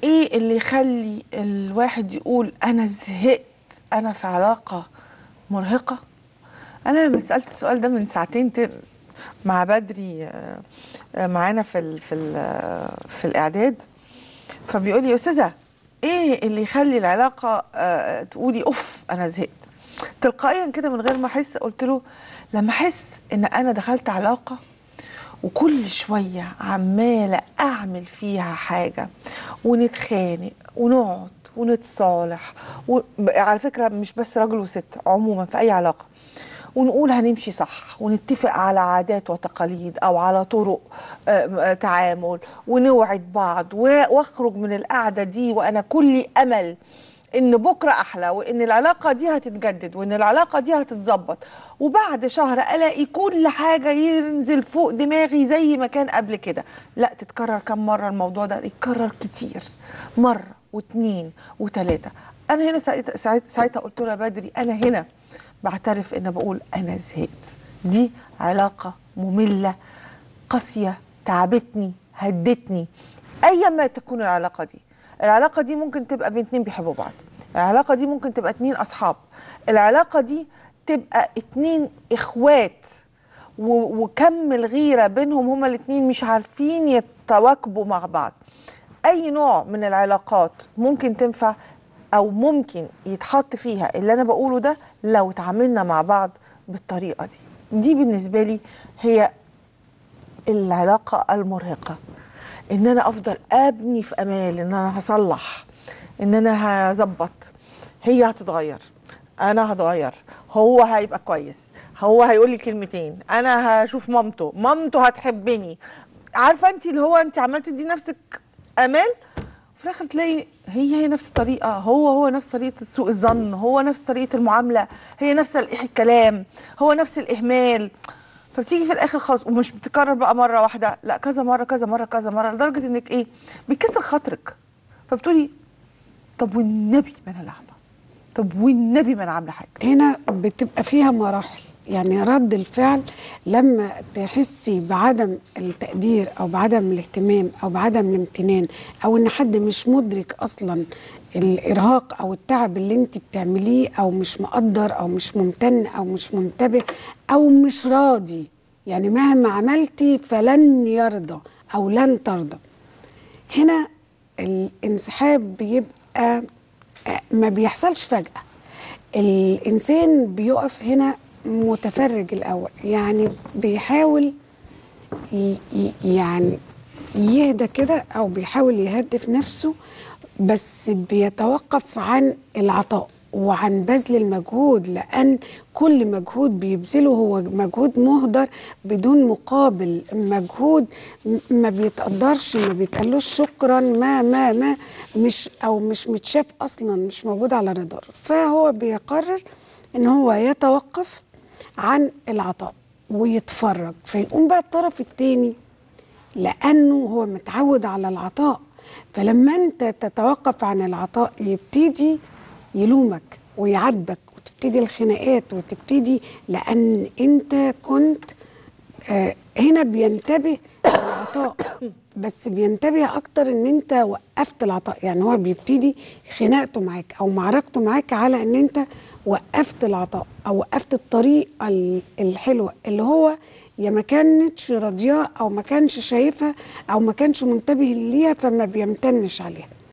ايه اللي يخلي الواحد يقول انا زهقت، انا في علاقة مرهقة؟ انا لما اتسألت السؤال ده من ساعتين مع بدري، معانا في الاعداد، فبيقول لي يا استاذة، ايه اللي يخلي العلاقة تقولي اوف انا زهقت؟ تلقائيا كده من غير ما احس قلت له لما احس ان انا دخلت علاقة وكل شوية عمالة أعمل فيها حاجة ونتخانق ونقعد ونتصالح على فكرة مش بس راجل وست، عموما في أي علاقة، ونقول هنمشي صح ونتفق على عادات وتقاليد أو على طرق تعامل، ونوعد بعض، واخرج من القعدة دي وأنا كلي أمل ان بكره احلى، وان العلاقه دي هتتجدد، وان العلاقه دي هتتظبط، وبعد شهر الاقي كل حاجه ينزل فوق دماغي زي ما كان قبل كده. لا، تتكرر كم مره الموضوع ده؟ يتكرر كتير، مره واتنين وتلاته. انا هنا ساعتها قلت له بدري، انا هنا بعترف ان بقول انا زهقت. دي علاقه ممله، قاسيه، تعبتني، هدتني. ايا ما تكون العلاقه دي، العلاقه دي ممكن تبقى بين اتنين بيحبوا بعض، العلاقه دي ممكن تبقى اتنين اصحاب، العلاقه دي تبقى اتنين اخوات وكم الغيره بينهم هما الاتنين مش عارفين يتواكبوا مع بعض. اي نوع من العلاقات ممكن تنفع او ممكن يتحط فيها اللي انا بقوله ده لو اتعاملنا مع بعض بالطريقه دي بالنسبه لي هي العلاقه المرهقه. ان انا افضل ابني في امال ان انا هصلح، ان انا هظبط، هي هتتغير، انا هتغير، هو هيبقى كويس، هو هيقول لي كلمتين، انا هشوف مامته هتحبني. عارفه انت اللي هو انت عماله تدي نفسك امال، في الاخر تلاقي هي نفس الطريقه، هو نفس طريقه سوء الظن، هو نفس طريقه المعامله، هي نفس الكلام، هو نفس الاهمال. فبتيجي في الاخر خالص، ومش بتكرر بقى مره واحده، لا كذا مره كذا مره كذا مره، لدرجه انك ايه، بيكسر خاطرك. فبتقولي طب والنبي ما انا اللي عامله، طب والنبي ما انا عامله حاجه. هنا بتبقى فيها مراحل، يعني رد الفعل لما تحسي بعدم التقدير او بعدم الاهتمام او بعدم الامتنان، او ان حد مش مدرك اصلا الارهاق او التعب اللي انت بتعمليه، او مش مقدر او مش ممتن او مش منتبه او مش راضي، يعني مهما عملتي فلن يرضى او لن ترضى. هنا الانسحاب بيبقى ما بيحصلش فجأة. الإنسان بيقف هنا متفرج الأول، يعني بيحاول يعني يهدى كده أو بيحاول يهدف نفسه، بس بيتوقف عن العطاء وعن بذل المجهود، لأن كل مجهود بيبذله هو مجهود مهدر بدون مقابل، مجهود ما بيتقدرش، ما بيتقالوش شكرا، ما مش متشاف أصلا، مش موجود على الرادار. فهو بيقرر إن هو يتوقف عن العطاء ويتفرج، فيقوم بقى الطرف التاني لأنه هو متعود على العطاء، فلما أنت تتوقف عن العطاء يبتدي يلومك ويعاتبك، وتبتدي الخناقات، وتبتدي لأن أنت كنت هنا بينتبه للعطاء، بس بينتبه أكتر إن أنت وقفت العطاء. يعني هو بيبتدي خناقته معاك أو معركته معاك على إن أنت وقفت العطاء أو وقفت الطريقة الحلوة اللي هو يا ما كانتش راضياه، أو ما كانش شايفها، أو ما كانش منتبه ليها، فما بيمتنش عليها.